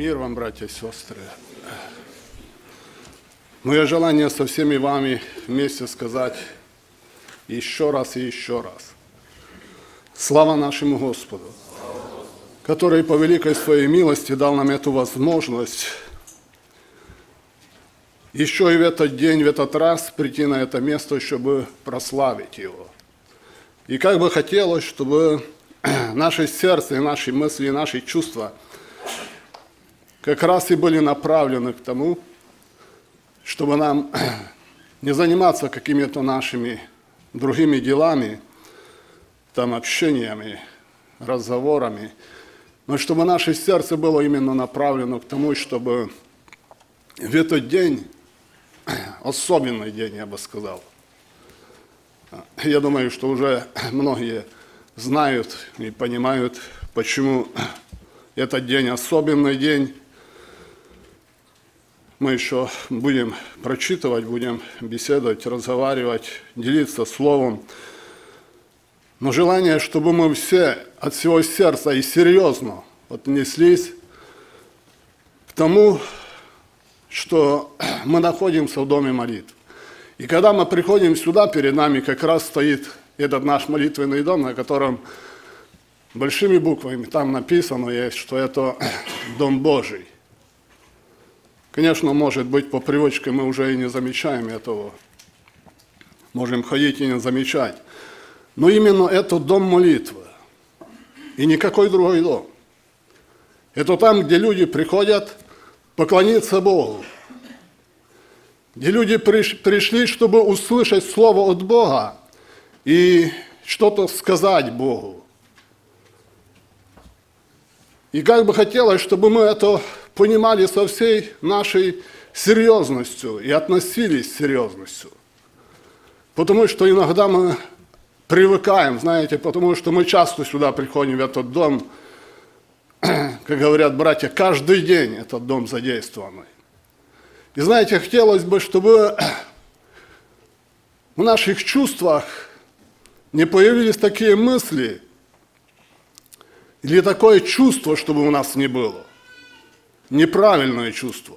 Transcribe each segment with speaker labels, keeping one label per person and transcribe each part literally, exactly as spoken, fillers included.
Speaker 1: Мир вам, братья и сестры. Мое желание со всеми вами вместе сказать еще раз и еще раз. Слава нашему Господу, который по великой своей милости дал нам эту возможность еще и в этот день, в этот раз прийти на это место, чтобы прославить Его. И как бы хотелось, чтобы наше сердце, наши мысли, наши чувства как раз и были направлены к тому, чтобы нам не заниматься какими-то нашими другими делами, там, общениями, разговорами, но чтобы наше сердце было именно направлено к тому, чтобы в этот день, особенный день, я бы сказал, я думаю, что уже многие знают и понимают, почему этот день особенный день. Мы еще будем прочитывать, будем беседовать, разговаривать, делиться словом. Но желание, чтобы мы все от всего сердца и серьезно отнеслись к тому, что мы находимся в доме молитв. И когда мы приходим сюда, перед нами как раз стоит этот наш молитвенный дом, на котором большими буквами там написано есть, что это Дом Божий. Конечно, может быть, по привычке мы уже и не замечаем этого. Можем ходить и не замечать. Но именно это дом молитвы. И никакой другой дом. Это там, где люди приходят поклониться Богу. Где люди пришли, чтобы услышать слово от Бога и что-то сказать Богу. И как бы хотелось, чтобы мы это понимали со всей нашей серьезностью и относились с серьезностью. Потому что иногда мы привыкаем, знаете, потому что мы часто сюда приходим, в этот дом, как говорят братья, каждый день этот дом задействованный. И знаете, хотелось бы, чтобы в наших чувствах не появились такие мысли или такое чувство, чтобы у нас не было. Неправильное чувство.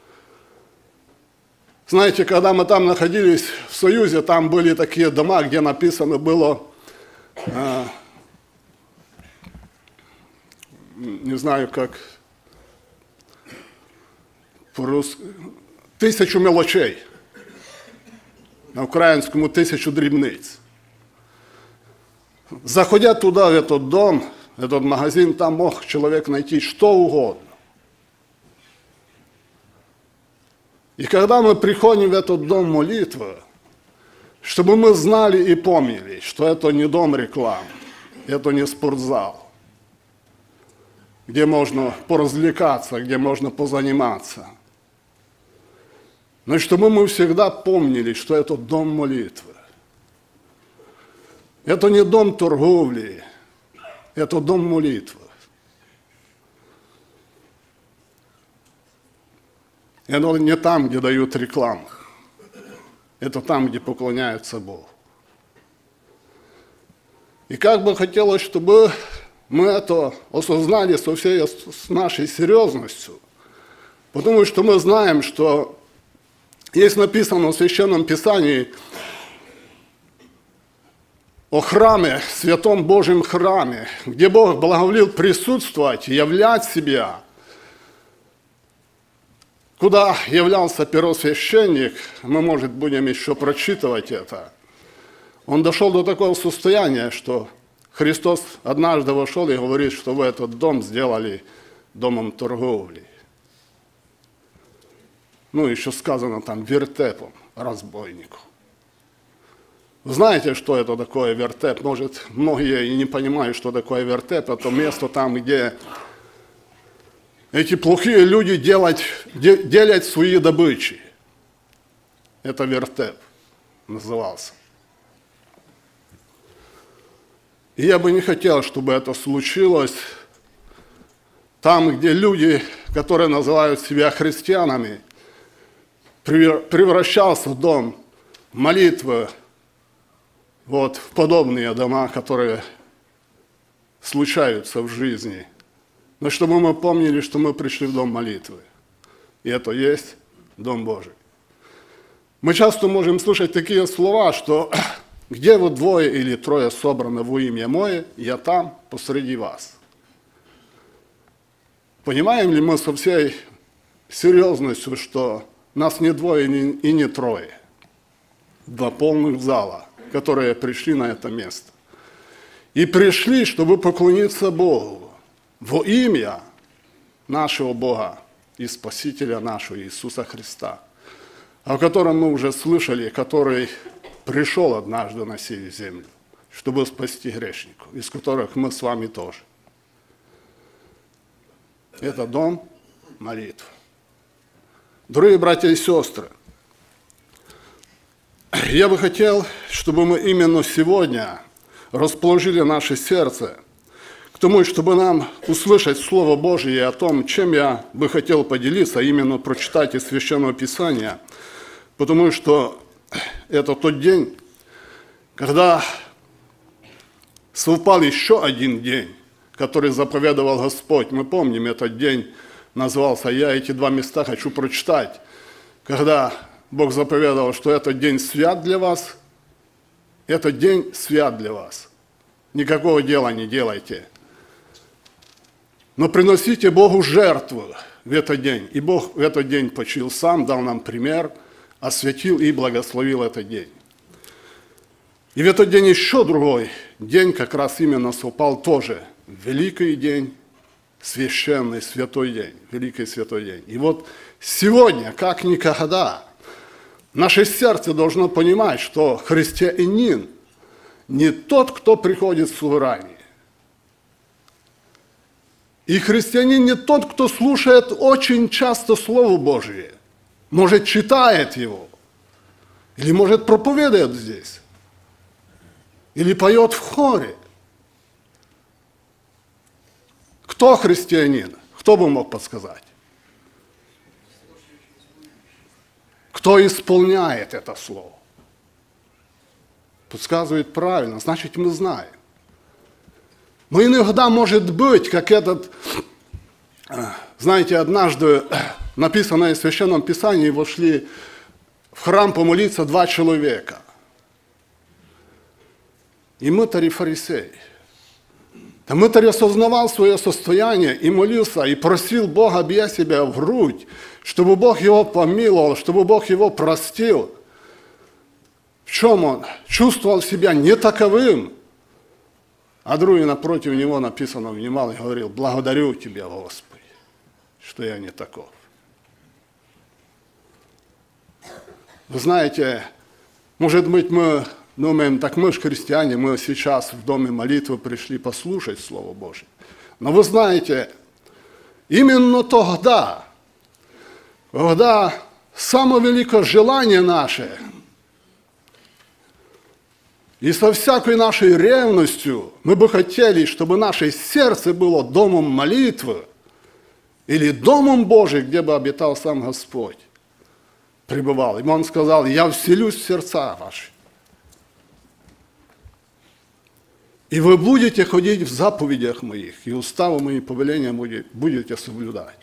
Speaker 1: Знаете, когда мы там находились в Союзе, там были такие дома, где написано было, э, не знаю как, по-русски, тысячу мелочей, на украинскому тысячу дрібниць. Заходя туда, в этот дом, в этот магазин, там мог человек найти что угодно. И когда мы приходим в этот дом молитвы, чтобы мы знали и помнили, что это не дом рекламы, это не спортзал, где можно поразвлекаться, где можно позаниматься. Но чтобы мы всегда помнили, что это дом молитвы. Это не дом торговли, это дом молитвы. Это не там, где дают рекламу. Это там, где поклоняются Богу. И как бы хотелось, чтобы мы это осознали со всей с нашей серьезностью. Потому что мы знаем, что есть написано в Священном Писании о храме, святом Божьем храме, где Бог благоволил присутствовать, являть себя, куда являлся первосвященник, мы, может, будем еще прочитывать это. Он дошел до такого состояния, что Христос однажды вошел и говорит, что вы этот дом сделали домом торговли. Ну, еще сказано там вертепом, разбойнику. Вы знаете, что это такое вертеп? Может, многие и не понимают, что такое вертеп. Это место там, где эти плохие люди делать, де, делят свои добычи. Это вертеп назывался. И я бы не хотел, чтобы это случилось там, где люди, которые называют себя христианами, превращался в дом молитвы, вот, в подобные дома, которые случаются в жизни но чтобы мы помнили, что мы пришли в дом молитвы. И это есть Дом Божий. Мы часто можем слышать такие слова, что где вы двое или трое собраны во имя Мое, я там посреди вас. Понимаем ли мы со всей серьезностью, что нас не двое и не трое? Два полных зала, которые пришли на это место. И пришли, чтобы поклониться Богу во имя нашего Бога и Спасителя нашего Иисуса Христа, о котором мы уже слышали, который пришел однажды на сию землю, чтобы спасти грешников, из которых мы с вами тоже. Это дом молитвы. Дорогие братья и сестры, я бы хотел, чтобы мы именно сегодня расположили наше сердце к тому, чтобы нам услышать Слово Божие о том, чем я бы хотел поделиться, а именно прочитать из Священного Писания, потому что это тот день, когда совпал еще один день, который заповедовал Господь. Мы помним, этот день назывался, я эти два места хочу прочитать, когда Бог заповедовал, что этот день свят для вас, этот день свят для вас. Никакого дела не делайте. Но приносите Богу жертву в этот день. И Бог в этот день почил сам, дал нам пример, осветил и благословил этот день. И в этот день еще другой день как раз именно совпал тоже. Великий день, священный, святой день, великий святой день. И вот сегодня, как никогда, наше сердце должно понимать, что христианин не тот, кто приходит с собрания. И христианин не тот, кто слушает очень часто Слово Божие, может, читает его, или, может, проповедует здесь, или поет в хоре. Кто христианин? Кто бы мог подсказать? Кто исполняет это слово? Подсказывает правильно, значит, мы знаем. Но иногда может быть, как этот, знаете, однажды написано в Священном Писании, вошли в храм помолиться два человека. И мытарь и фарисей. А мытарь осознавал свое состояние и молился, и просил Бога, бья себя в грудь, чтобы Бог его помиловал, чтобы Бог его простил. В чем он? Чувствовал себя не таковым. А другой напротив него написано, внимал и говорил, благодарю тебя, Господи, что я не таков. Вы знаете, может быть, мы думаем, так мы же христиане, мы сейчас в доме молитвы пришли послушать Слово Божие. Но вы знаете, именно тогда, когда самое великое желание наше, и со всякой нашей ревностью мы бы хотели, чтобы наше сердце было домом молитвы или домом Божиим, где бы обитал сам Господь, пребывал. И Он сказал, я вселюсь в сердца ваши. И вы будете ходить в заповедях моих, и уставы мои, повеления будете соблюдать.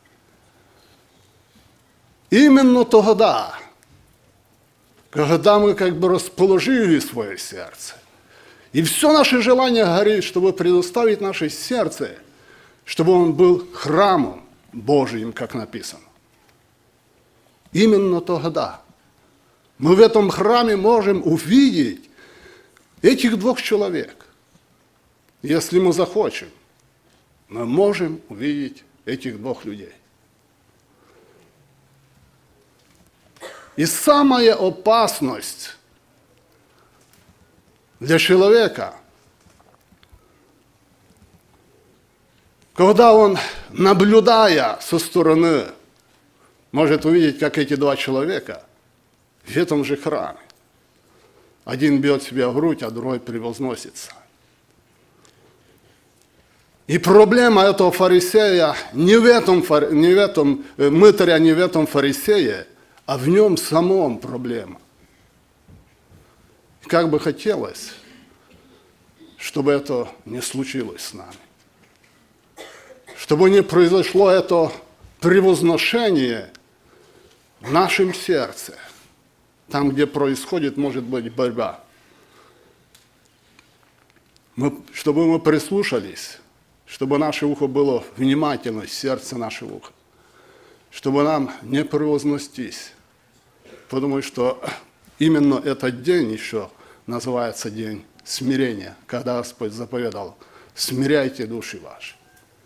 Speaker 1: Именно тогда, когда мы как бы расположили свое сердце, и все наше желание горит, чтобы предоставить наше сердце, чтобы он был храмом Божиим, как написано. Именно тогда мы в этом храме можем увидеть этих двух человек. Если мы захочем, мы можем увидеть этих двух людей. И самая опасность для человека, когда он, наблюдая со стороны, может увидеть, как эти два человека в этом же храме. Один бьет себя в грудь, а другой превозносится. И проблема этого фарисея не в этом, не в этом мытаря, не в этом фарисее, а в нем самом проблема. Как бы хотелось, чтобы это не случилось с нами. чтобы не произошло это превозношение в нашем сердце, там, где происходит, может быть, борьба. Мы, чтобы мы прислушались, чтобы наше ухо было внимательно, сердце наше ухо, чтобы нам не превознестись, потому что именно этот день еще называется день смирения, когда Господь заповедал: смиряйте души ваши.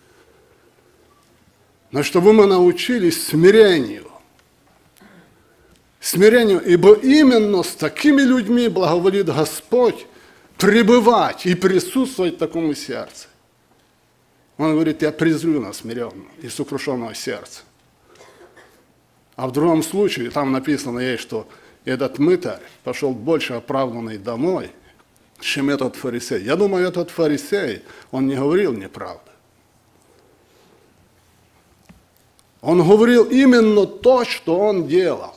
Speaker 1: Но чтобы мы научились смирению, смирению, ибо именно с такими людьми благоволит Господь пребывать и присутствовать в таком сердце. Он говорит: я презрю на смиренного и сокрушенного сердца. А в другом случае, там написано есть, что этот мытарь пошел больше оправданный домой, чем этот фарисей. Я думаю, этот фарисей, он не говорил неправду. Он говорил именно то, что он делал.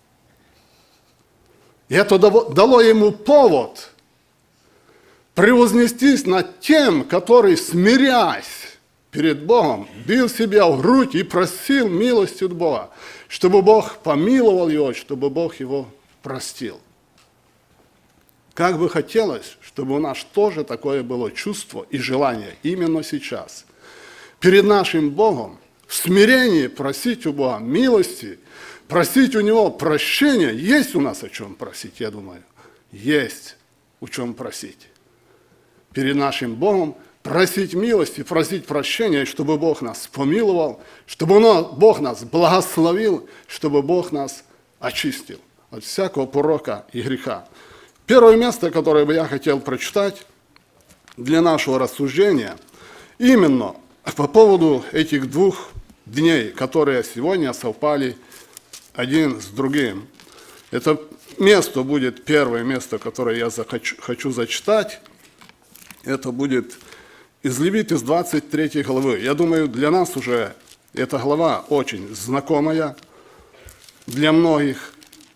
Speaker 1: И это дало ему повод превознестись над тем, который, смирясь перед Богом, бил себя в грудь и просил милости от Бога, чтобы Бог помиловал его, чтобы Бог его простил. Как бы хотелось, чтобы у нас тоже такое было чувство и желание именно сейчас. Перед нашим Богом в смирении просить у Бога милости, просить у Него прощения. Есть у нас о чем просить, я думаю. Есть о чем просить. Перед нашим Богом просить милости, просить прощения, чтобы Бог нас помиловал, чтобы Бог нас благословил, чтобы Бог нас очистил от всякого порока и греха. Первое место, которое бы я хотел прочитать для нашего рассуждения, именно по поводу этих двух дней, которые сегодня совпали один с другим. Это место будет первое место, которое я захочу, хочу зачитать. Это будет из Левит, из двадцать третьей главы. Я думаю, для нас уже эта глава очень знакомая, для многих.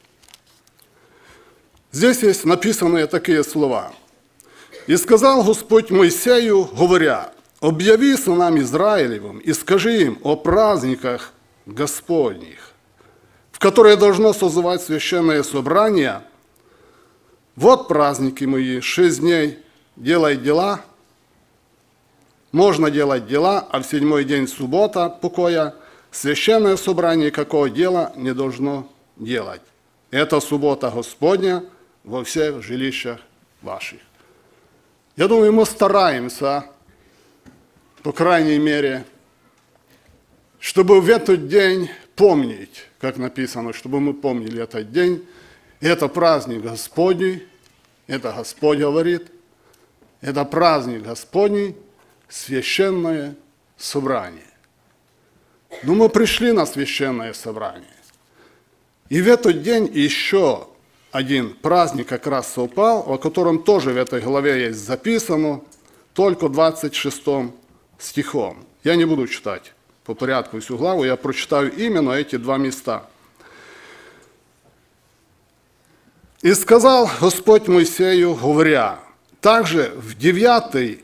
Speaker 1: Здесь есть написанные такие слова. «И сказал Господь Моисею, говоря: объяви сынам Израилевым и скажи им о праздниках Господних, в которые должно созывать священное собрание. Вот праздники мои, шесть дней делай дела, можно делать дела, а в седьмой день суббота покоя, священное собрание какого дела не должно делать. Это суббота Господня во всех жилищах ваших». Я думаю, мы стараемся, по крайней мере, чтобы в этот день помнить, как написано, чтобы мы помнили этот день. Это праздник Господний, это Господь говорит, это праздник Господний, священное собрание. Но мы пришли на священное собрание. И в этот день еще один праздник как раз совпал, о котором тоже в этой главе есть записано, только двадцать шестым стихом. Я не буду читать по порядку всю главу, я прочитаю именно эти два места. «И сказал Господь Моисею, говоря: также в девятый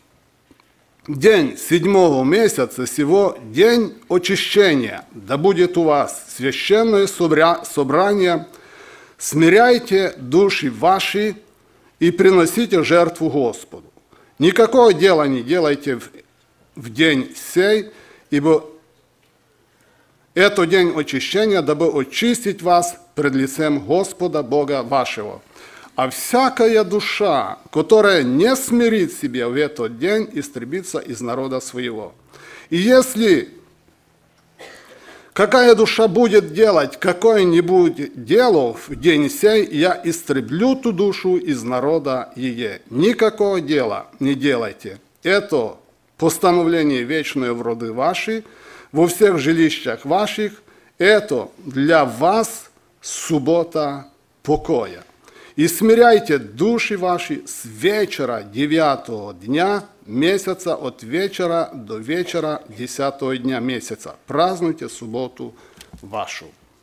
Speaker 1: день седьмого месяца сего день очищения, да будет у вас священное собрание, смиряйте души ваши и приносите жертву Господу. Никакого дела не делайте в, в день сей, ибо это день очищения, дабы очистить вас пред лицем Господа Бога вашего. А всякая душа, которая не смирит себя в этот день, истребится из народа своего. И если какая душа будет делать какое-нибудь дело в день сей, я истреблю ту душу из народа ее. Никакого дела не делайте. Это постановление вечное в роды ваши, во всех жилищах ваших, это для вас суббота покоя. И смиряйте души ваши с вечера девятого дня месяца, от вечера до вечера десятого дня месяца. Празднуйте субботу вашу».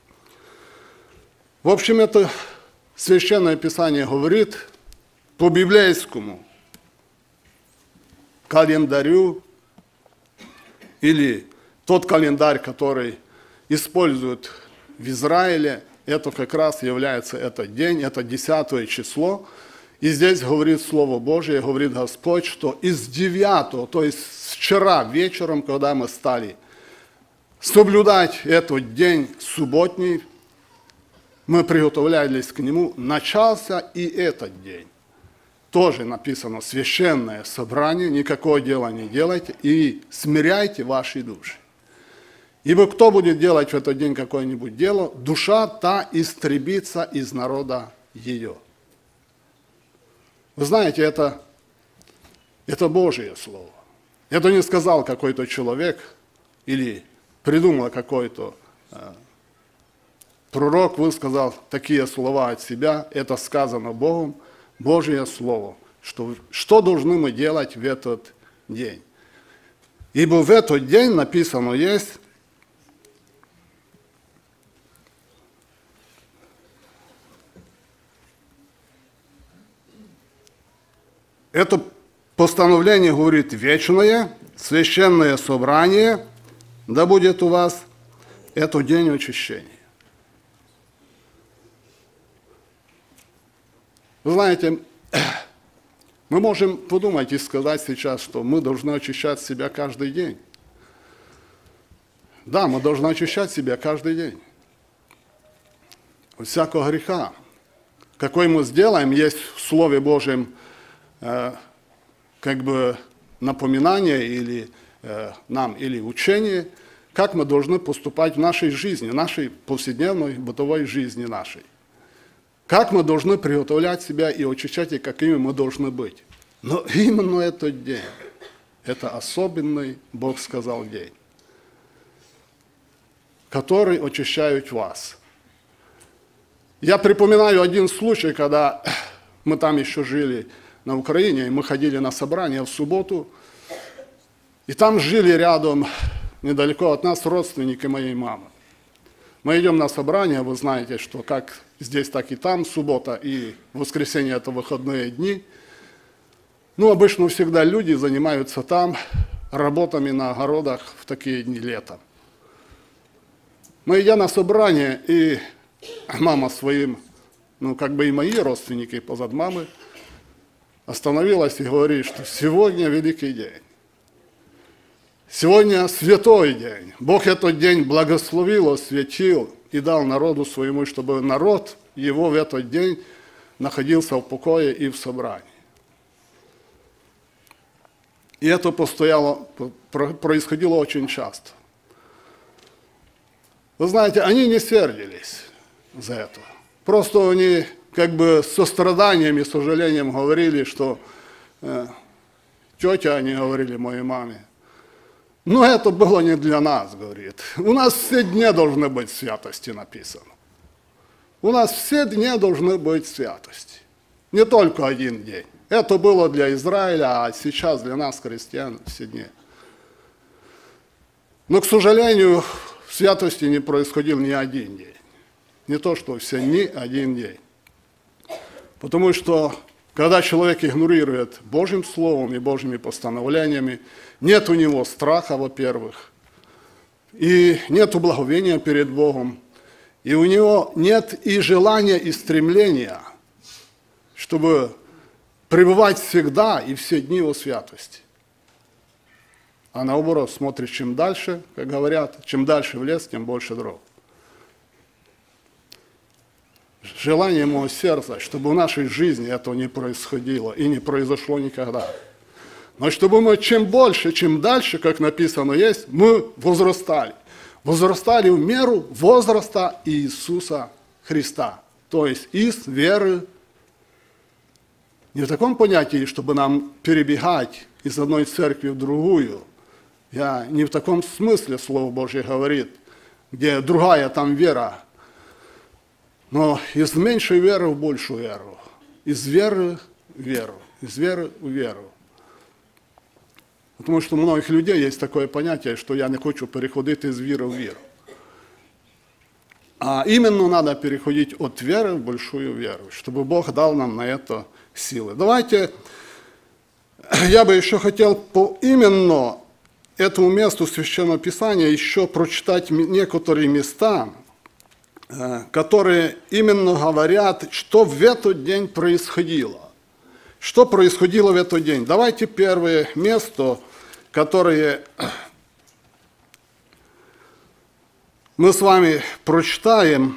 Speaker 1: В общем, это Священное Писание говорит по библейскому календарю или тот календарь, который используют в Израиле, это как раз является этот день, это десятое число. И здесь говорит Слово Божие, говорит Господь, что из девятого, то есть вчера вечером, когда мы стали соблюдать этот день субботний, мы приготовлялись к нему, начался и этот день. Тоже написано священное собрание, никакого дела не делайте и смиряйте ваши души. Ибо кто будет делать в этот день какое-нибудь дело, душа та истребится из народа ее. Вы знаете, это, это Божье Слово. Это не сказал какой-то человек или придумал какой-то э, пророк, высказал такие слова от себя. Это сказано Богом, Божье Слово. Что, что должны мы делать в этот день? Ибо в этот день написано есть, это постановление говорит вечное, священное собрание, да будет у вас этот день очищения. Вы знаете, мы можем подумать и сказать сейчас, что мы должны очищать себя каждый день. Да, мы должны очищать себя каждый день. От всякого греха. Какой мы сделаем, есть в Слове Божьем как бы напоминание или э, нам, или учение, как мы должны поступать в нашей жизни, нашей повседневной бытовой жизни нашей. Как мы должны приготовлять себя и очищать, и какими мы должны быть. Но именно этот день, это особенный, Бог сказал, день, который очищает вас. Я припоминаю один случай, когда мы там еще жили, на Украине, и мы ходили на собрание в субботу, и там жили рядом, недалеко от нас, родственники моей мамы. Мы идем на собрание, вы знаете, что как здесь, так и там, суббота и воскресенье – это выходные дни. Ну, обычно всегда люди занимаются там работами на огородах в такие дни лета. Мы идем на собрание, и мама своим, ну, как бы и мои родственники позад мамы, остановилась и говорит, что сегодня великий день. Сегодня святой день. Бог этот день благословил, осветил и дал народу своему, чтобы народ его в этот день находился в покое и в собрании. И это постояло, происходило очень часто. Вы знаете, они не сердились за это. Просто они как бы с состраданием и сожалением говорили, что э, тетя, они говорили моей маме, но это было не для нас, говорит. У нас все дни должны быть святости написано. У нас все дни должны быть святости. Не только один день. Это было для Израиля, а сейчас для нас, христиан, все дни. Но, к сожалению, в святости не происходил ни один день. Не то, что все дни, один день. Потому что, когда человек игнорирует Божьим Словом и Божьими постановлениями, нет у него страха, во-первых, и нет благовения перед Богом, и у него нет и желания, и стремления, чтобы пребывать всегда и все дни во святости. А наоборот, смотришь, чем дальше, как говорят, чем дальше в лес, тем больше дров. Желание моего сердца, чтобы в нашей жизни этого не происходило и не произошло никогда. Но чтобы мы чем больше, чем дальше, как написано есть, мы возрастали. Возрастали в меру возраста Иисуса Христа. То есть из веры, не в таком понятии, чтобы нам перебегать из одной церкви в другую. Я не в таком смысле Слово Божье говорит, где другая там вера. Но из меньшей веры в большую веру, из веры в веру, из веры в веру. Потому что у многих людей есть такое понятие, что я не хочу переходить из веры в веру. А именно надо переходить от веры в большую веру, чтобы Бог дал нам на это силы. Давайте, я бы еще хотел по именно этому месту Священного Писания еще прочитать некоторые места, которые именно говорят, что в этот день происходило. Что происходило в этот день? Давайте первое место, которое мы с вами прочитаем.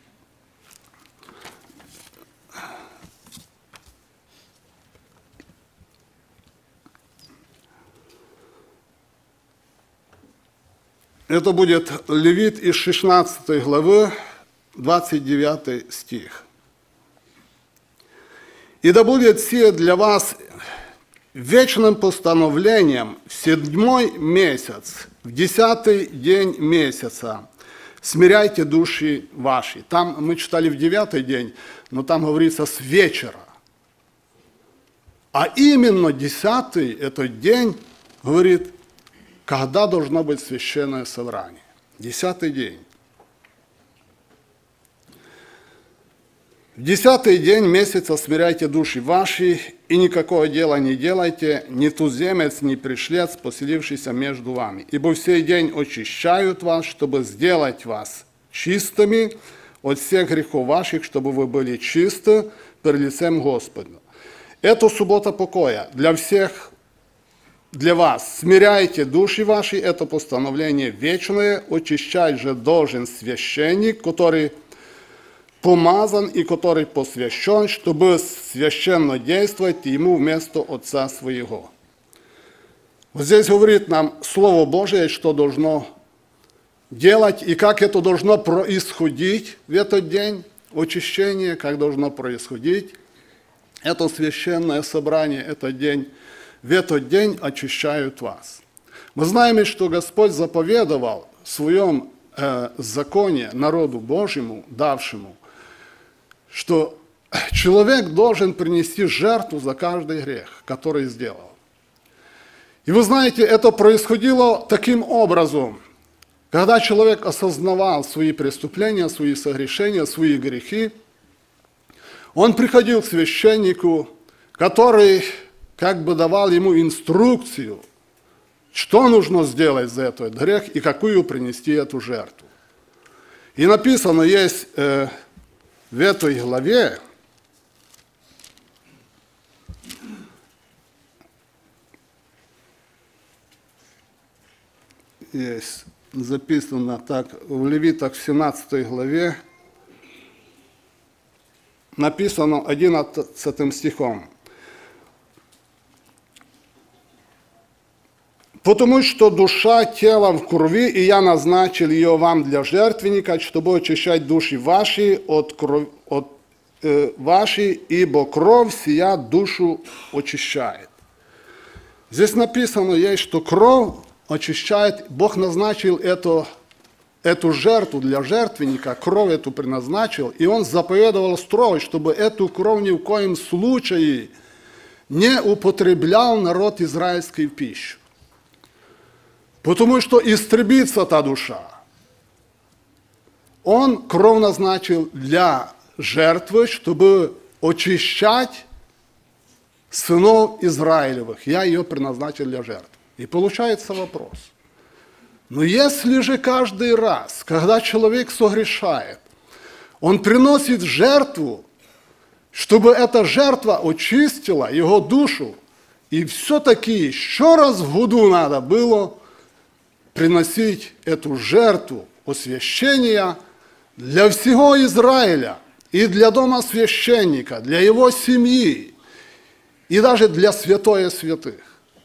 Speaker 1: Это будет Левит из шестнадцатой главы, двадцать девятый стих. «И да будет сие для вас вечным постановлением в седьмой месяц, в десятый день месяца, смиряйте души ваши». Там мы читали в девятый день, но там говорится с вечера. А именно десятый этот день, говорит, когда должно быть священное собрание. Десятый день. В десятый день месяца смиряйте души ваши, и никакого дела не делайте, ни туземец, ни пришлец, поселившийся между вами. Ибо в сей день очищают вас, чтобы сделать вас чистыми от всех грехов ваших, чтобы вы были чисты перед лицем Господа. Это суббота покоя для всех, для вас. Смиряйте души ваши, это постановление вечное, очищать же должен священник, который помазан и который посвящен, чтобы священно действовать ему вместо Отца своего. Вот здесь говорит нам Слово Божие, что должно делать и как это должно происходить в этот день, очищение, как должно происходить. Это священное собрание, этот день, в этот день очищают вас. Мы знаем, что Господь заповедовал в своем э, законе народу Божьему, давшему, что человек должен принести жертву за каждый грех, который сделал. И вы знаете, это происходило таким образом, когда человек осознавал свои преступления, свои согрешения, свои грехи, он приходил к священнику, который как бы давал ему инструкцию, что нужно сделать за этот грех и какую принести эту жертву. И написано есть э, в этой главе, есть записано так, в Левитах в семнадцатой главе, написано одиннадцатым стихом. «Потому что душа тела в крови, и я назначил ее вам для жертвенника, чтобы очищать души ваши от крови, от, э, ваши, ибо кровь сия душу очищает». Здесь написано есть, что кровь очищает, Бог назначил эту, эту жертву для жертвенника, кровь эту предназначил, и Он заповедовал строго, чтобы эту кровь ни в коем случае не употреблял народ израильский в пищу. Потому что истребится та душа. Он кровь назначил для жертвы, чтобы очищать сынов Израилевых. Я ее предназначил для жертвы. И получается вопрос. Но если же каждый раз, когда человек согрешает, он приносит жертву, чтобы эта жертва очистила его душу, и все-таки еще раз в году надо было приносить эту жертву освящения для всего Израиля и для дома священника, для его семьи и даже для святое святых.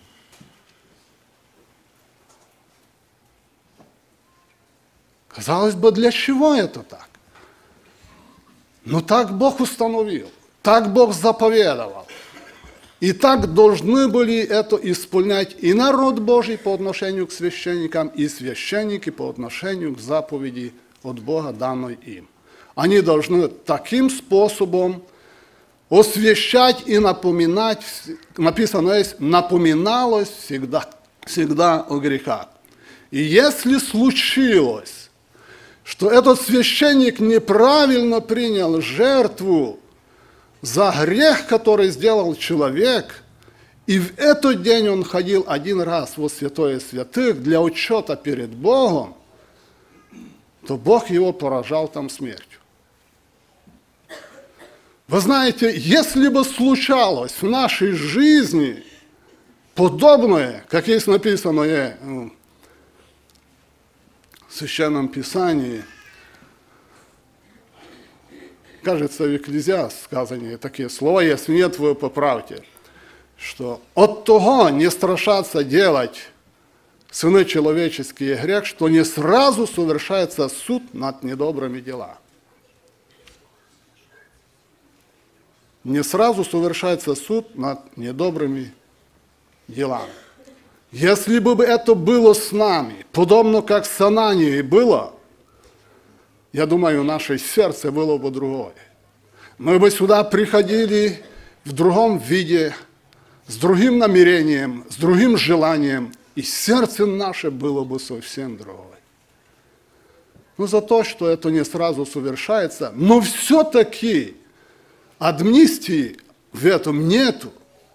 Speaker 1: Казалось бы, для чего это так? Но так Бог установил, так Бог заповедовал. И так должны были это исполнять и народ Божий по отношению к священникам, и священники по отношению к заповеди от Бога, данной им. Они должны таким способом освящать и напоминать, написано есть, напоминалось всегда, всегда о грехах. И если случилось, что этот священник неправильно принял жертву за грех, который сделал человек, И в этот день он ходил один раз во святое святых для учета перед Богом, то Бог его поражал там смертью. Вы знаете, если бы случалось в нашей жизни подобное, как есть написано в Священном Писании, кажется, в Екклезиаст сказаны такие слова, если нет, вы поправьте, что от того не страшатся делать сыны человеческие грех, что не сразу совершается суд над недобрыми делами. Не сразу совершается суд над недобрыми делами. Если бы это было с нами, подобно как с Ананией было, я думаю, наше сердце было бы другое. Мы бы сюда приходили в другом виде, с другим намерением, с другим желанием, и сердце наше было бы совсем другое. Но за то, что это не сразу совершается, но все-таки амнистии в этом нету.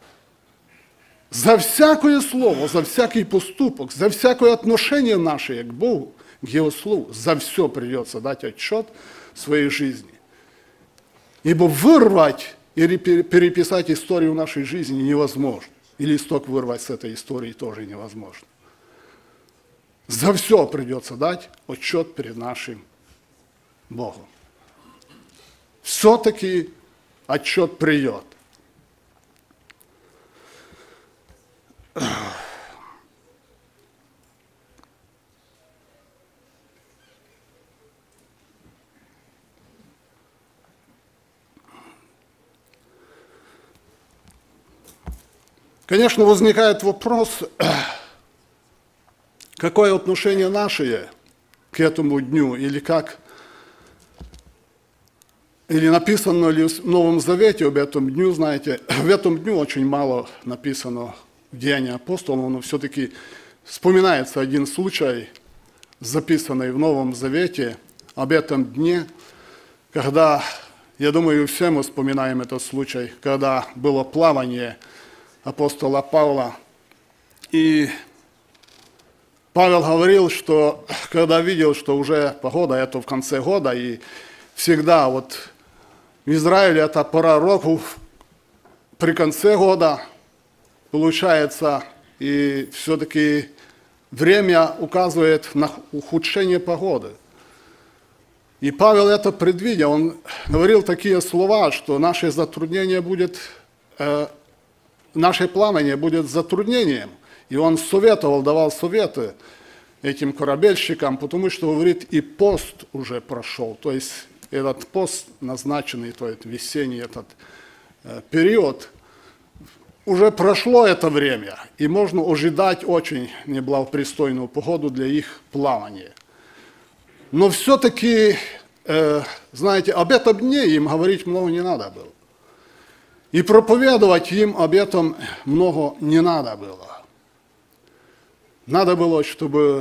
Speaker 1: За всякое слово, за всякий поступок, за всякое отношение наше к Богу, к Его Слову, за все придется дать отчет своей жизни. Ибо вырвать или переписать историю нашей жизни невозможно. И листок вырвать с этой истории тоже невозможно. За все придется дать отчет перед нашим Богом. Все-таки отчет придет. Конечно, возникает вопрос, какое отношение наше к этому дню, или как, или написано ли в Новом Завете об этом дню, знаете, в этом дню очень мало написано в Деяниях апостолов, но все-таки вспоминается один случай, записанный в Новом Завете об этом дне, когда, я думаю, все мы вспоминаем этот случай, когда было плавание апостола Павла. И Павел говорил, что когда видел, что уже погода, это в конце года, и всегда вот в Израиле это пора року при конце года получается, и все-таки время указывает на ухудшение погоды. И Павел это предвидел, он говорил такие слова, что наше затруднение будет, э, наше плавание будет затруднением. И он советовал, давал советы этим корабельщикам, потому что, говорит, и пост уже прошел. То есть этот пост назначенный, то есть весенний этот э, период, уже прошло это время, и можно ожидать очень неблагопристойную погоду для их плавания. Но все-таки, э, знаете, об этом дне им говорить много не надо было. И проповедовать им об этом много не надо было. Надо было, чтобы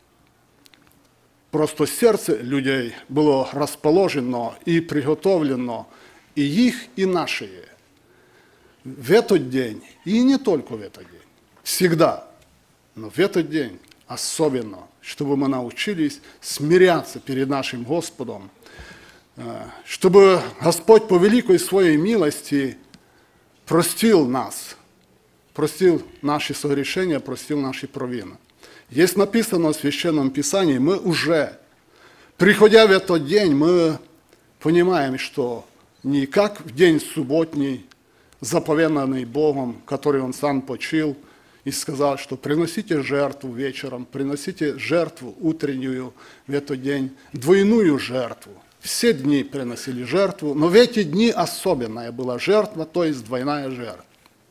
Speaker 1: просто сердце людей было расположено и приготовлено, и их, и наши. В этот день, и не только в этот день, всегда, но в этот день особенно, чтобы мы научились смиряться перед нашим Господом, чтобы Господь по великой своей милости простил нас, простил наши согрешения, простил наши провины. Есть написано в Священном Писании, мы уже, приходя в этот день, мы понимаем, что не как в день субботний, заповеданный Богом, который Он сам почил, и сказал, что приносите жертву вечером, приносите жертву утреннюю в этот день, двойную жертву. Все дни приносили жертву, но в эти дни особенная была жертва, то есть двойная жертва.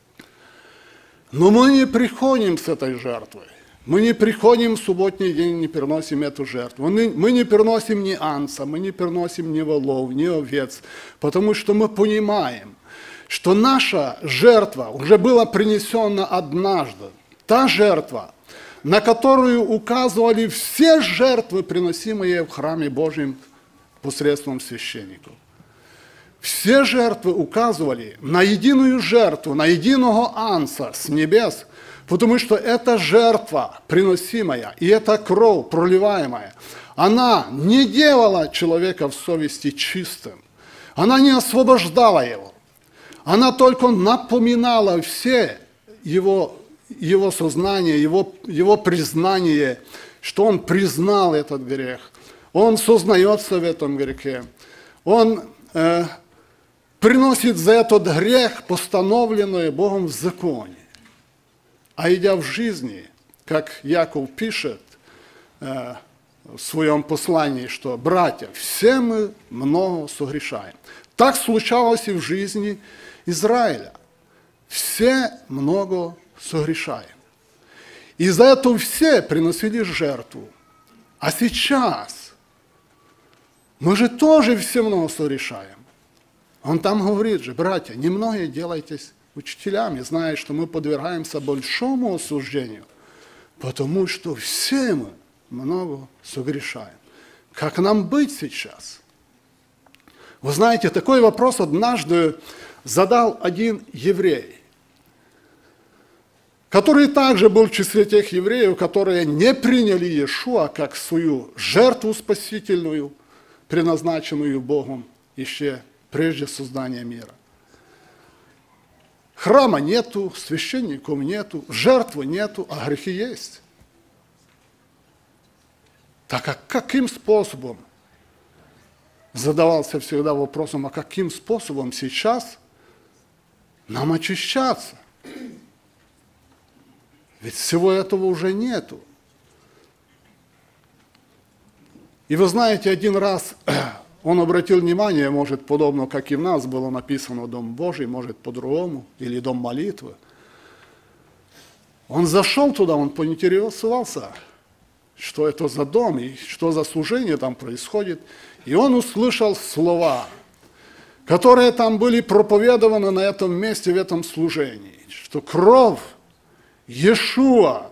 Speaker 1: Но мы не приходим с этой жертвой. Мы не приходим в субботний день, не приносим эту жертву. Мы, мы не приносим ни анца, мы не приносим ни волов, ни овец, потому что мы понимаем, что наша жертва уже была принесена однажды. Та жертва, на которую указывали все жертвы, приносимые в храме Божьем посредством священников. все жертвы указывали на единую жертву, на единого Анца с небес, потому что эта жертва приносимая и эта кровь проливаемая, она не делала человека в совести чистым, она не освобождала его, она только напоминала все его, его сознание, его, его признание, что он признал этот грех, он сознается в этом грехе, он э, приносит за этот грех постановленное Богом в законе. А идя в жизни, как Яков пишет э, в своем послании, что «братья, все мы много согрешаем». Так случалось и в жизни Израиля. Все много согрешаем. И за это все приносили жертву. А сейчас мы же тоже все много согрешаем. Он там говорит же: братья, немного делайтесь учителями, зная, что мы подвергаемся большому осуждению, потому что все мы много согрешаем. Как нам быть сейчас? Вы знаете, такой вопрос однажды задал один еврей, который также был в числе тех евреев, которые не приняли Иешуа как свою жертву спасительную, предназначенную Богом еще прежде создания мира. Храма нету, священников нету, жертвы нету, а грехи есть. Так а каким способом? Задавался всегда вопросом, а каким способом сейчас нам очищаться? Ведь всего этого уже нету. И вы знаете, один раз он обратил внимание, может, подобно, как и в нас было написано «Дом Божий», может, по-другому, или «Дом молитвы». Он зашел туда, он поинтересовался, что это за дом и что за служение там происходит. И он услышал слова, которые там были проповедованы на этом месте, в этом служении, что кровь Иешуа,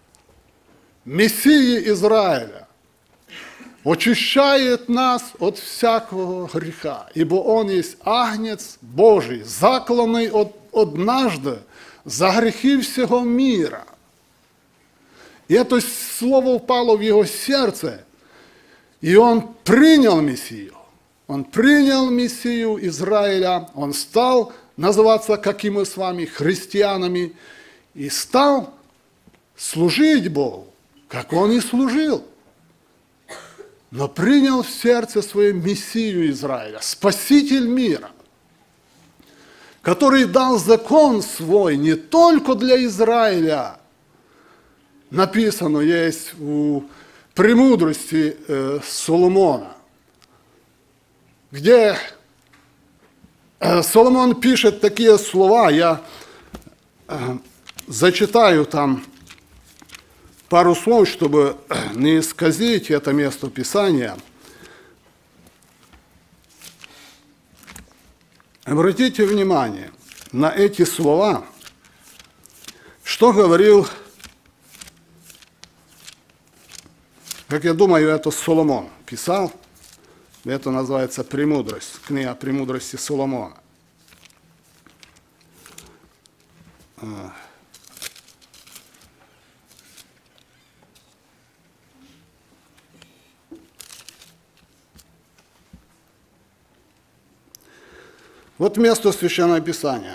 Speaker 1: Мессии Израиля, очищает нас от всякого греха, ибо Он есть Агнец Божий, закланный от, однажды за грехи всего мира. И это слово упало в его сердце, и он принял Мессию. Он принял Мессию Израиля, он стал называться, как и мы с вами, христианами, и стал служить Богу, как он и служил. Но принял в сердце свое Мессию Израиля, Спаситель мира, который дал закон свой не только для Израиля. Написано есть у «Премудрости» э, Соломона, где э, Соломон пишет такие слова, я э, зачитаю там пару слов, чтобы не исказить это место Писания. Обратите внимание на эти слова, что говорил, как я думаю, это Соломон писал, это называется «Премудрость», книга «Премудрости» Соломона. Вот место Священного Писания.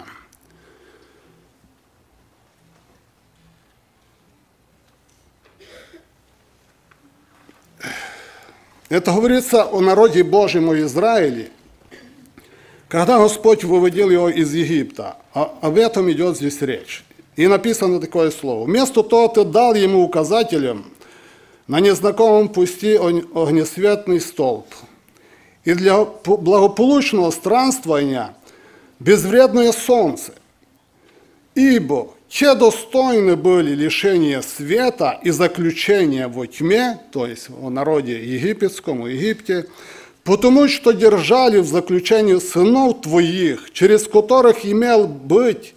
Speaker 1: Это говорится о народе Божьем, о Израиле, когда Господь выводил его из Египта. Об этом идет здесь речь. И написано такое слово. «Вместо того ты дал ему указателем на незнакомом пути огнесветный столб, и для благополучного странствования безвредное солнце, ибо те достойны были лишения света и заключения во тьме», то есть о народе египетском, о Египте, «потому что держали в заключении сынов твоих, через которых имел быть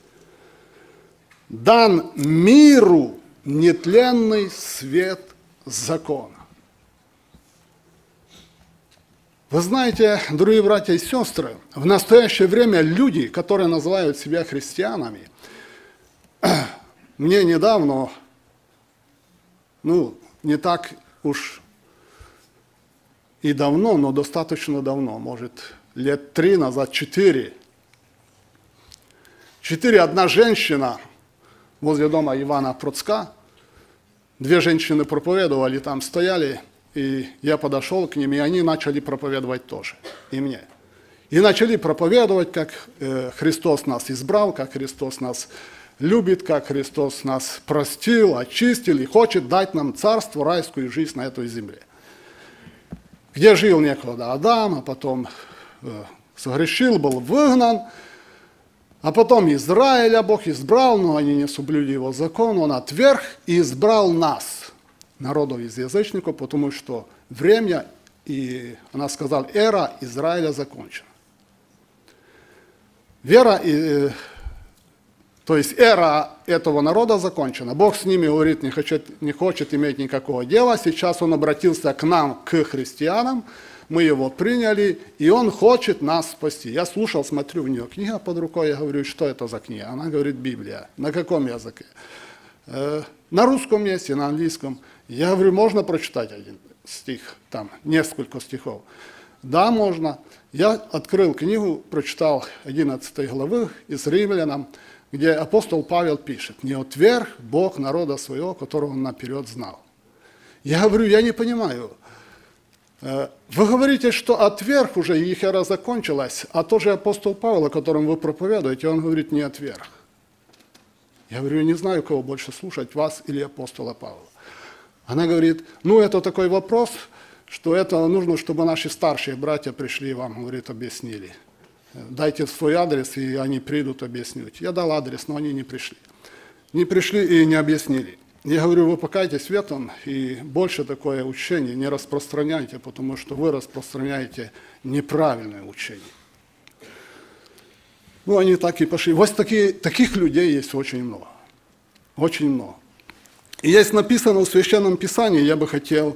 Speaker 1: дан миру нетленный свет закона». Вы знаете, дорогие братья и сестры, в настоящее время люди, которые называют себя христианами, мне недавно, ну, не так уж и давно, но достаточно давно, может, лет три назад, четыре, четыре, одна женщина возле дома Ивана Процка, две женщины проповедовали, там стояли, и я подошел к ним, и они начали проповедовать тоже, и мне. И начали проповедовать, как э, Христос нас избрал, как Христос нас любит, как Христос нас простил, очистил и хочет дать нам царство, райскую жизнь на этой земле. Где жил некогда Адам, а потом э, согрешил, был выгнан, а потом Израиля Бог избрал, но они не соблюли его закон, он отверг и избрал нас, народов из язычников, потому что время, и она сказала, эра Израиля закончена. Вера, и, то есть эра этого народа закончена. Бог с ними, говорит, не хочет, не хочет иметь никакого дела. Сейчас он обратился к нам, к христианам, мы его приняли, и он хочет нас спасти. Я слушал, смотрю, у нее книга под рукой, я говорю, что это за книга? Она говорит, Библия. На каком языке? Э, на русском есть и на английском. Я говорю, можно прочитать один стих, там, несколько стихов? Да, можно. Я открыл книгу, прочитал одиннадцатой главы из Римлянам, где апостол Павел пишет, «Не отверг Бог народа своего, которого он наперед знал». Я говорю, я не понимаю. Вы говорите, что отверг уже, их эра закончилась, а тот же апостол Павел, о котором вы проповедуете, он говорит, не отверг. Я говорю, я не знаю, кого больше слушать, вас или апостола Павла. Она говорит, ну это такой вопрос, что это нужно, чтобы наши старшие братья пришли и вам, говорит, объяснили. Дайте свой адрес, и они придут объяснить. Я дал адрес, но они не пришли. Не пришли и не объяснили. Я говорю, вы покайтесь в этом, и больше такое учение не распространяйте, потому что вы распространяете неправильное учение. Ну, они так и пошли. Вот такие, таких людей есть очень много. Очень много. И есть написано в Священном Писании, я бы хотел,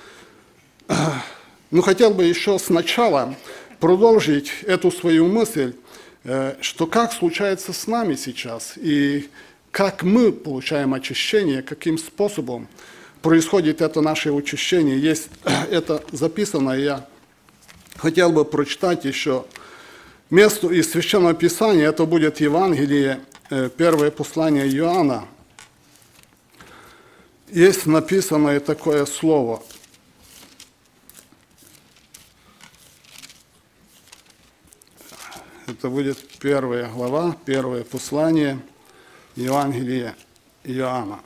Speaker 1: ну, хотел бы еще сначала продолжить эту свою мысль, что как случается с нами сейчас, и как мы получаем очищение, каким способом происходит это наше очищение. Есть это записано, я хотел бы прочитать еще место из Священного Писания, это будет Евангелие, первое послание Иоанна. Есть написанное такое слово. Это будет первая глава, первое послание Евангелия Иоанна.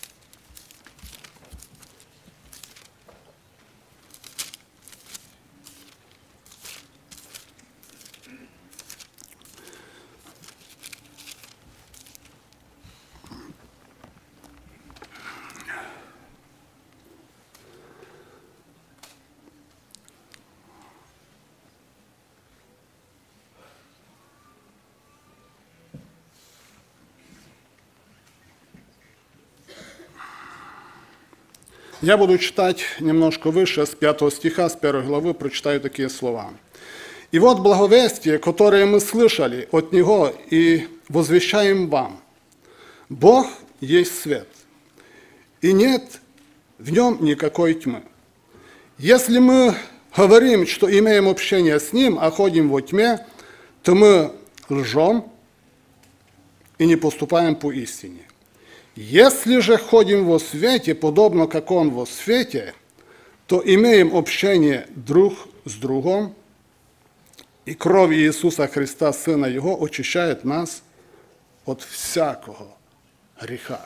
Speaker 1: Я буду читать немножко выше, с пятого стиха, с первой главы, прочитаю такие слова. «И вот благовестие, которое мы слышали от Него и возвещаем вам. Бог есть свет, и нет в нем никакой тьмы. Если мы говорим, что имеем общение с Ним, а ходим во тьме, то мы лжем и не поступаем по истине. Если же ходим во свете, подобно как Он во свете, то имеем общение друг с другом, и кровь Иисуса Христа, Сына Его, очищает нас от всякого греха».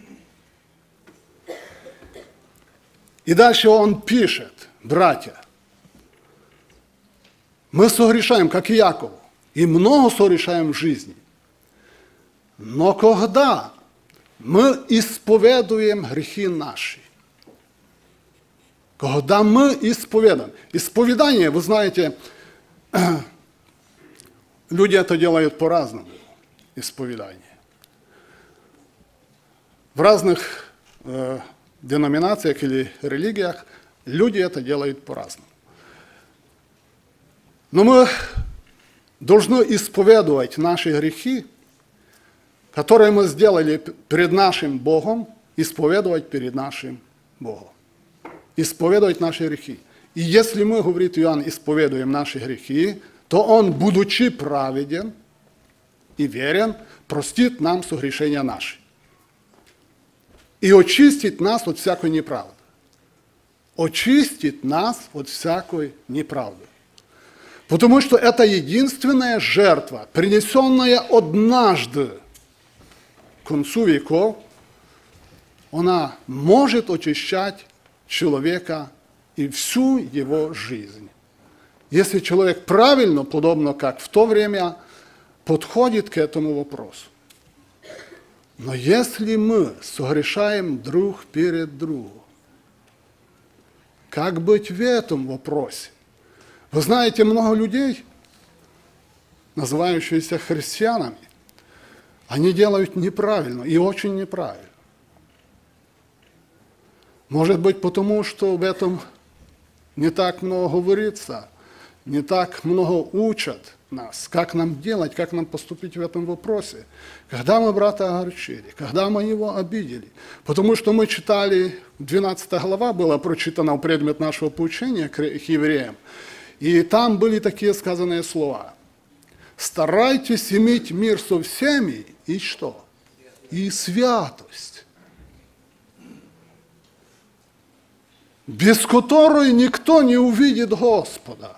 Speaker 1: И дальше он пишет, братья, мы согрешаем, как и Яков, и много согрешаем в жизни. Но когда мы исповедуем грехи наши, когда мы исповедаем, исповедание, вы знаете, люди это делают по-разному, исповедание. В разных э, деноминациях или религиях люди это делают по-разному. Но мы должны исповедовать наши грехи, которые мы сделали перед нашим Богом, исповедовать перед нашим Богом. Исповедовать наши грехи. И если мы, говорит Иоанн, исповедуем наши грехи, то Он, будучи праведен и верен, простит нам согрешения наши и очистит нас от всякой неправды. Очистит нас от всякой неправды. Потому что это единственная жертва, принесенная однажды к концу веков, она может очищать человека и всю его жизнь. Если человек правильно, подобно как в то время, подходит к этому вопросу. Но если мы согрешаем друг перед другом, как быть в этом вопросе? Вы знаете, много людей, называющихся христианами, они делают неправильно и очень неправильно. Может быть, потому что в этом не так много говорится, не так много учат нас, как нам делать, как нам поступить в этом вопросе. Когда мы брата огорчили, когда мы его обидели. Потому что мы читали, двенадцатая глава была прочитана в предмет нашего поучения к евреям, и там были такие сказанные слова. Старайтесь иметь мир со всеми, и что? И святость, без которой никто не увидит Господа.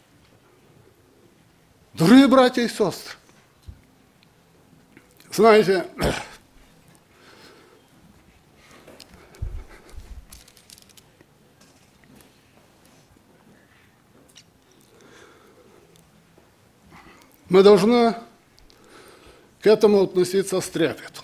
Speaker 1: Дорогие братья и сестры, знаете, мы должны к этому относиться с трепетом.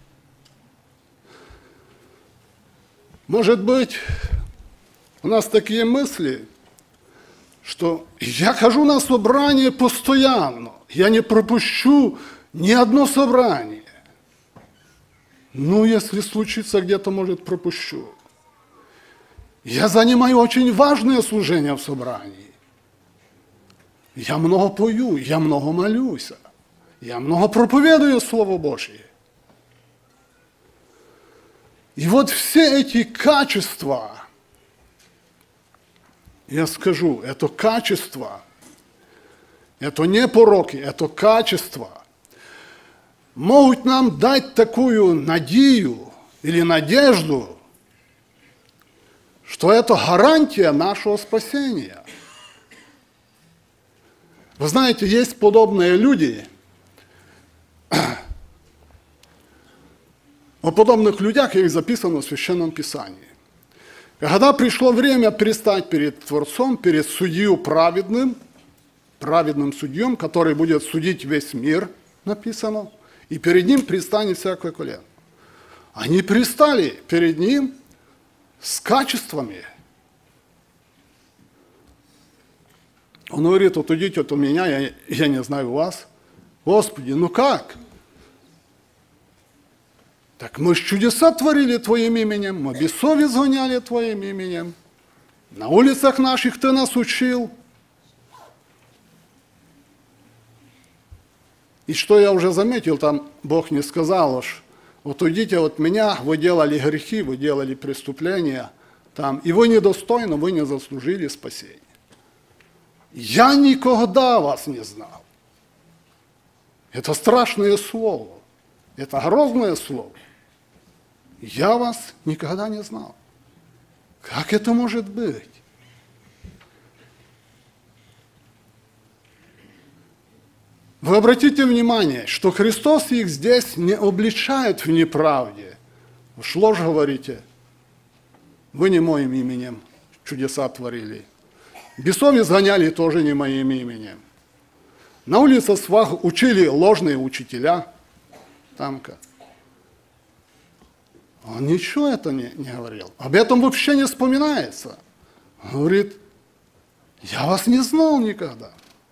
Speaker 1: Может быть, у нас такие мысли, что я хожу на собрание постоянно, я не пропущу ни одно собрание. Ну, если случится где-то, может, пропущу. Я занимаю очень важное служение в собрании. Я много пою, я много молюсь, я много проповедую Слово Божье. И вот все эти качества, я скажу, это качество, это не пороки, это качество, могут нам дать такую надею или надежду, что это гарантия нашего спасения. Вы знаете, есть подобные люди. О подобных людях их записано в Священном Писании. Когда пришло время предстать перед Творцом, перед судьей праведным, праведным судьем, который будет судить весь мир, написано, и перед ним предстанет всякое колено. Они предстали перед ним с качествами. Он говорит, вот идите от меня, я, я не знаю вас. Господи, ну как? Так мы ж чудеса творили Твоим именем, мы бесов изгоняли Твоим именем. На улицах наших Ты нас учил. И что я уже заметил, там Бог не сказал уж, вот уйдите от меня, вы делали грехи, вы делали преступления, там, и вы недостойны, вы не заслужили спасения. Я никогда вас не знал. Это страшное слово, это грозное слово. Я вас никогда не знал. Как это может быть? Вы обратите внимание, что Христос их здесь не обличает в неправде. Вы ж ложь говорите, вы не моим именем чудеса творили. Бесов изгоняли тоже не моим именем. На улицах вас учили ложные учителя. Тамка. Он ничего это не, не говорил. Об этом вообще не вспоминается. Он говорит, я вас не знал никогда.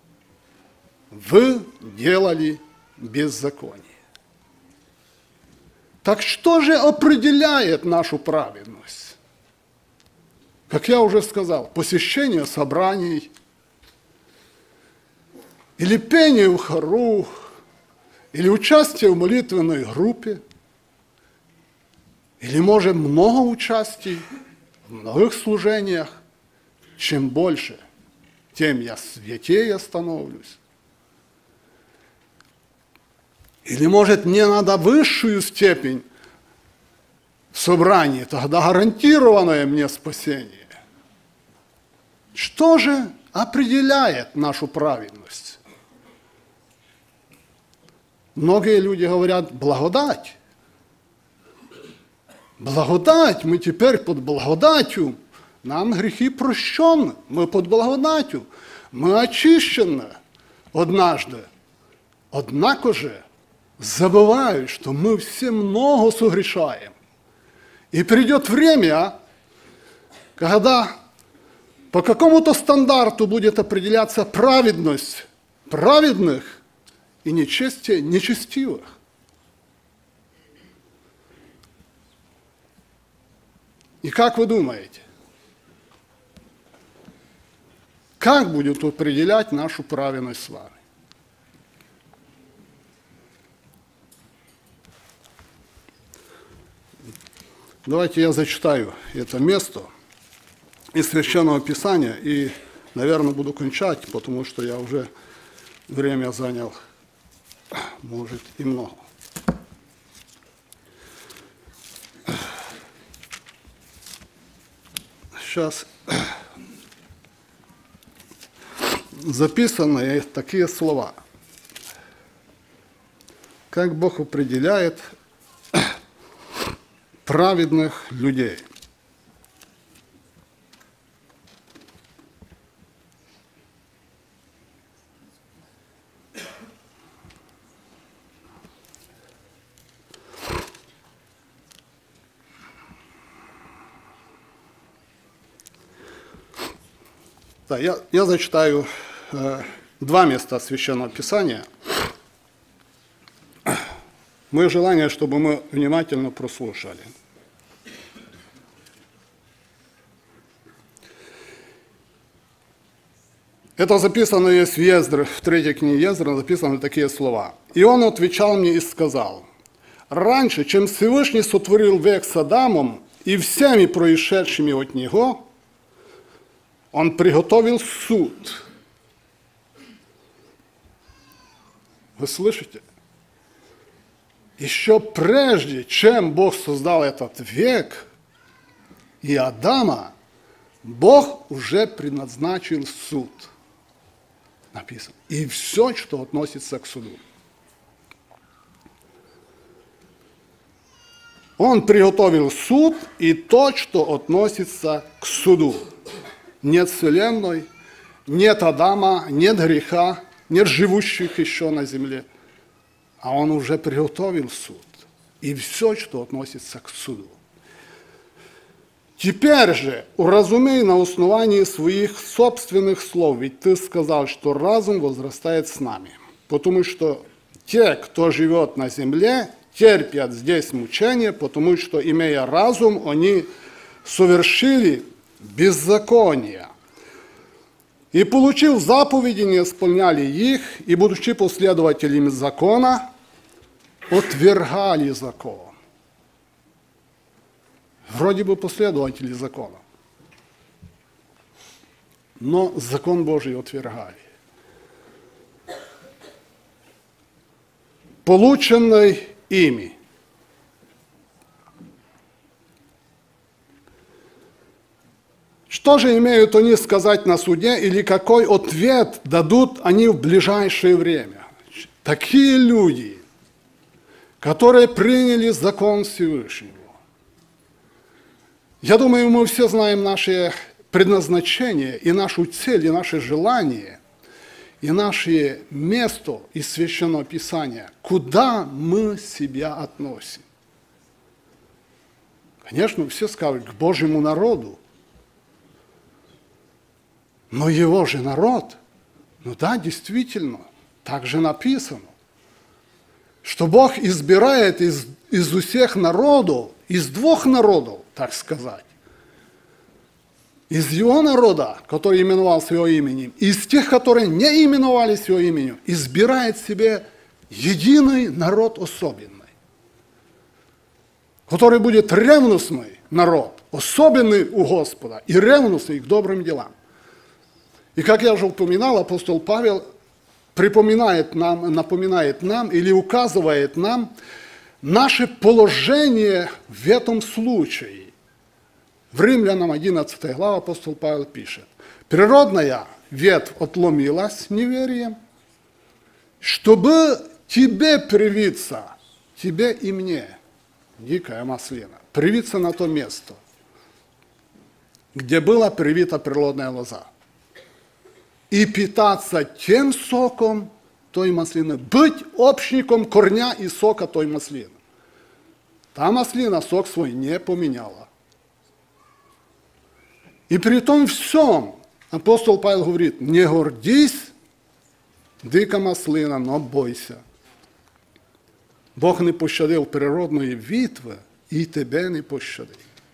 Speaker 1: Вы делали беззаконие. Так что же определяет нашу праведность? Как я уже сказал, посещение собраний, или пение в хору, или участие в молитвенной группе, или, может, много участий в многих служениях. Чем больше, тем я святее становлюсь. Или, может, мне надо высшую степень в собрании, тогда гарантированное мне спасение. Что же определяет нашу праведность? Многие люди говорят: благодать. Благодать, мы теперь под благодатью, нам грехи прощены, мы под благодатью, мы очищены однажды. Однако же забывают, что мы все много согрешаем. И придет время, когда по какому-то стандарту будет определяться праведность праведных и нечестие нечестивых. И как вы думаете, как будет определять нашу праведность с вами? Давайте я зачитаю это место из Священного Писания и, наверное, буду кончать, потому что я уже время занял, может, и много. Сейчас записаны такие слова. Как Бог определяет праведных людей. Да, я, я зачитаю э, два места Священного Писания. Мое желание, чтобы мы внимательно прослушали. Это записано есть в Ездре, в третьей книге Ездра, записаны такие слова. «И он отвечал мне и сказал: раньше, чем Всевышний сотворил век с Адамом и всеми происшедшими от него, он приготовил суд». Вы слышите? Еще прежде, чем Бог создал этот век и Адама, Бог уже предназначил суд. Написано. И все, что относится к суду. Он приготовил суд и то, что относится к суду. Нет вселенной, нет Адама, нет греха, нет живущих еще на земле. А он уже приготовил суд. И все, что относится к суду. Теперь же уразумей на основании своих собственных слов, ведь ты сказал, что разум возрастает с нами. Потому что те, кто живет на земле, терпят здесь мучения, потому что, имея разум, они совершили беззаконие. И, получив заповеди, не исполняли их, и, будучи последователями закона, отвергали закон. Вроде бы последователи закона, но закон Божий отвергали. Полученный ими. Что же имеют они сказать на суде, или какой ответ дадут они в ближайшее время? Такие люди, которые приняли закон Всевышнего. Я думаю, мы все знаем наше предназначение, и нашу цель, и наше желание, и наше место из Священного Писания, куда мы себя относим. Конечно, все скажут: к Божьему народу. Но его же народ, ну да, действительно, так же написано, что Бог избирает из, из всех народов, из двух народов, так сказать, из его народа, который именовался его именем, из тех, которые не именовались его именем, избирает себе единый народ особенный, который будет ревностный народ, особенный у Господа и ревностный к добрым делам. И как я уже упоминал, апостол Павел припоминает нам, напоминает нам или указывает нам наше положение в этом случае. В Римлянам одиннадцатой главе апостол Павел пишет: «Природная ветвь отломилась неверием, чтобы тебе привиться, тебе и мне, дикая маслина, привиться на то место, где была привита природная лоза, и питаться тем соком той маслины, быть общником корня и сока той маслины». Та маслина сок свой не поменяла. И при том всем апостол Павел говорит: не гордись, дика маслина, но бойся. Бог не пощадив природної вітви, и тебе не пощадит.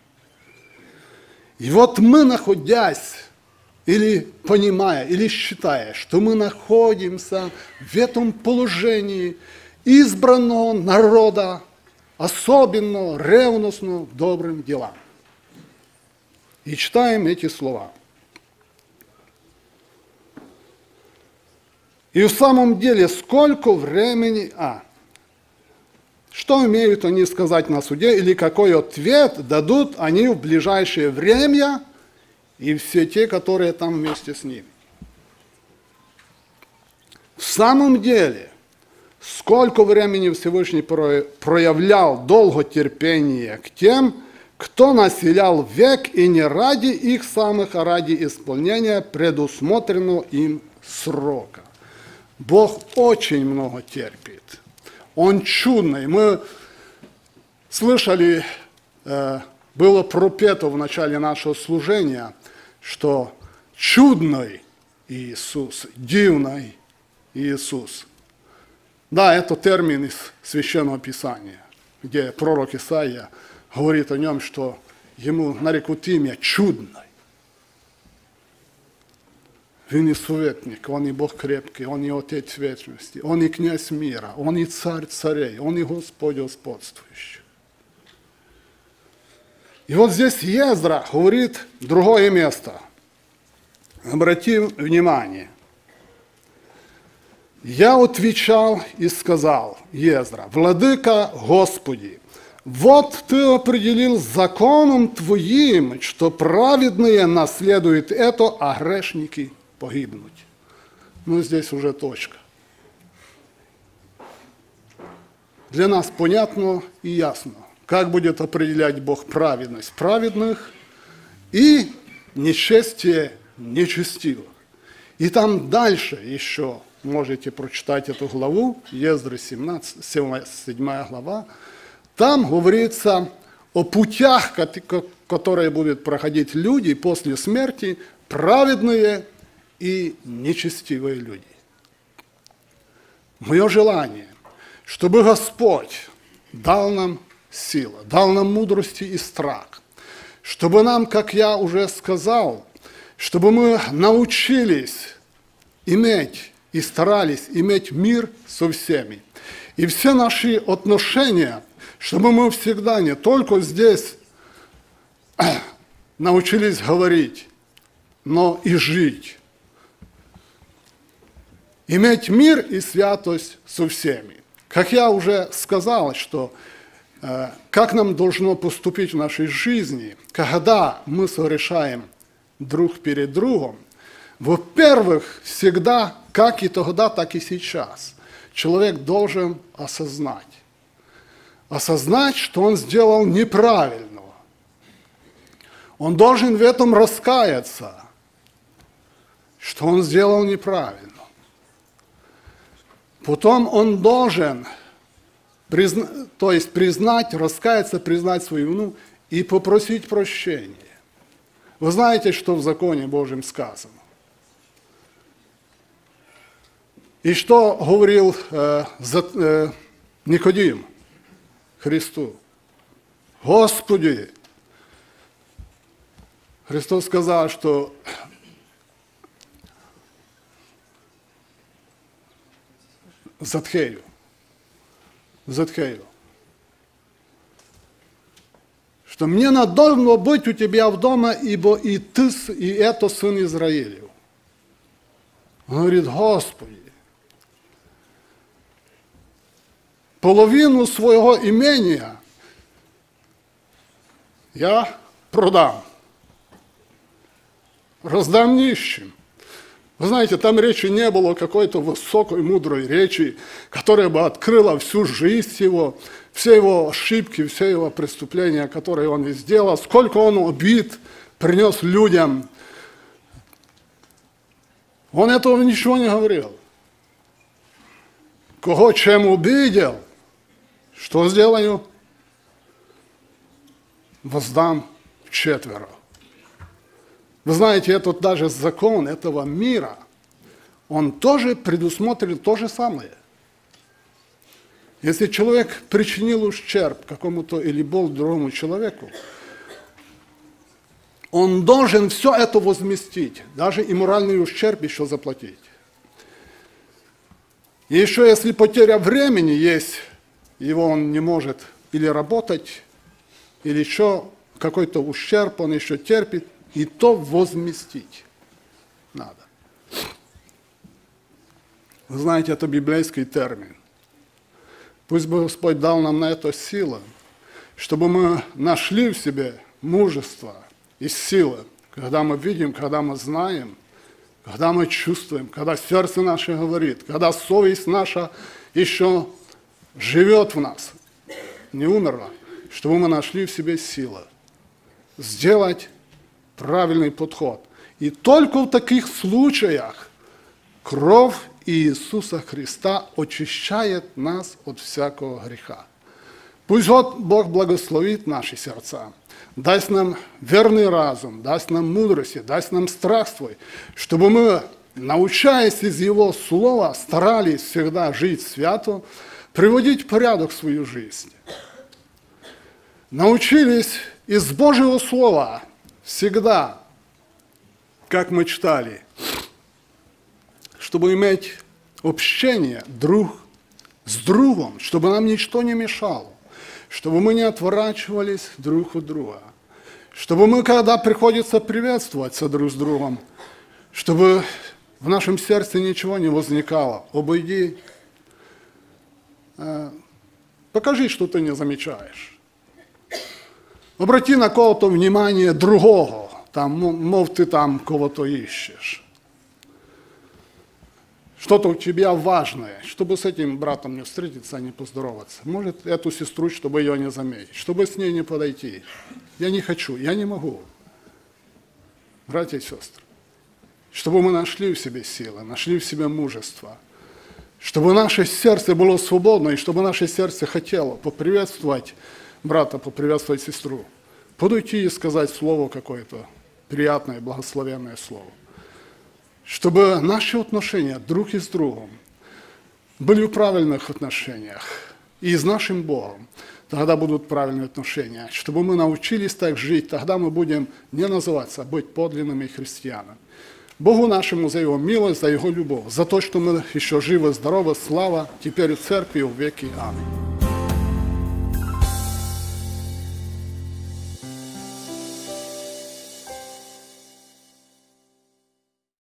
Speaker 1: И вот мы, находясь, или понимая, или считая, что мы находимся в этом положении избранного народа, особенно ревностно добрым делам. И читаем эти слова. И в самом деле, сколько времени... А, что имеют они сказать на суде, или какой ответ дадут они в ближайшее время и все те, которые там вместе с ними? В самом деле, сколько времени Всевышний проявлял долготерпение к тем, кто населял век, и не ради их самых, а ради исполнения предусмотренного им срока. Бог очень много терпит. Он чудный. Мы слышали, было пропето в начале нашего служения, что чудный Иисус, дивный Иисус. Да, это термин из Священного Писания, где пророк Исаия говорит о нем, что ему нарекут имя чудный. Он и советник, он и Бог крепкий, он и Отец вечности, он и князь мира, он и царь царей, он и Господь господствующий. И вот здесь Ездра говорит другое место. Обратим внимание. «Я отвечал и сказал, Ездра, владыка Господи, вот ты определил законом твоим, что праведные наследуют это, а грешники погибнуть». Ну, здесь уже точка. Для нас понятно и ясно, как будет определять Бог праведность праведных и нечестие нечестивых. И там дальше еще можете прочитать эту главу, Ездры семнадцать, седьмая глава, там говорится о путях, которые будут проходить люди после смерти, праведные и нечестивые люди. Мое желание, чтобы Господь дал нам силу, дал нам мудрости и страх, чтобы нам, как я уже сказал, чтобы мы научились иметь и старались иметь мир со всеми. И все наши отношения, чтобы мы всегда не только здесь научились говорить, но и жить. Иметь мир и святость со всеми. Как я уже сказал, что э, как нам должно поступить в нашей жизни, когда мы совершаем друг перед другом, во-первых, всегда, как и тогда, так и сейчас, человек должен осознать. Осознать, что он сделал неправильно. Он должен в этом раскаяться, что он сделал неправильно. Потом он должен, призна, то есть признать, раскаяться, признать свою вину и попросить прощения. Вы знаете, что в законе Божьем сказано? И что говорил э, за, э, Никодим Христу? Господи, Христос сказал, что Затхею, Затхею, что мне надо должно быть у тебя в доме, ибо и ты, и это сын Израилев. Он говорит: Господи, половину своего имения я продам, раздам нищим. Вы знаете, там речи не было какой-то высокой, мудрой речи, которая бы открыла всю жизнь его, все его ошибки, все его преступления, которые он и сделал, сколько он обид принес людям. Он этого ничего не говорил. Кого чем обидел, что сделаю? Воздам вчетверо. Вы знаете, этот даже закон этого мира, он тоже предусмотрел то же самое. Если человек причинил ущерб какому-то или боль другому человеку, он должен все это возместить, даже и моральный ущерб еще заплатить. И еще если потеря времени есть, его он не может или работать, или еще какой-то ущерб он еще терпит, и то возместить надо. Вы знаете, это библейский термин. Пусть бы Господь дал нам на это силы, чтобы мы нашли в себе мужество и силы, когда мы видим, когда мы знаем, когда мы чувствуем, когда сердце наше говорит, когда совесть наша еще живет в нас, не умерла, чтобы мы нашли в себе силы сделать правильный подход. И только в таких случаях кровь Иисуса Христа очищает нас от всякого греха. Пусть вот Бог благословит наши сердца, даст нам верный разум, даст нам мудрость, даст нам страх свой, чтобы мы, научаясь из Его Слова, старались всегда жить свято, приводить в порядок свою жизнь. Научились из Божьего Слова всегда, как мы читали, чтобы иметь общение друг с другом, чтобы нам ничто не мешало, чтобы мы не отворачивались друг от друга, чтобы мы, когда приходится приветствоваться друг с другом, чтобы в нашем сердце ничего не возникало. Обойди, э, покажи, что ты не замечаешь. Обрати на кого-то внимание другого, там, мов ты там кого-то ищешь. Что-то у тебя важное, чтобы с этим братом не встретиться, а не поздороваться. Может, эту сестру, чтобы ее не заметить, чтобы с ней не подойти. Я не хочу, я не могу. Братья и сестры, чтобы мы нашли в себе силы, нашли в себе мужество, чтобы наше сердце было свободно, и чтобы наше сердце хотело поприветствовать брата, поприветствовать сестру, подойти и сказать слово какое-то, приятное, благословенное слово. Чтобы наши отношения друг с другом были в правильных отношениях, и с нашим Богом тогда будут правильные отношения. Чтобы мы научились так жить, тогда мы будем не называться, а быть подлинными христианами. Богу нашему за Его милость, за Его любовь, за то, что мы еще живы, здоровы, слава, теперь в церкви, в веки. Аминь.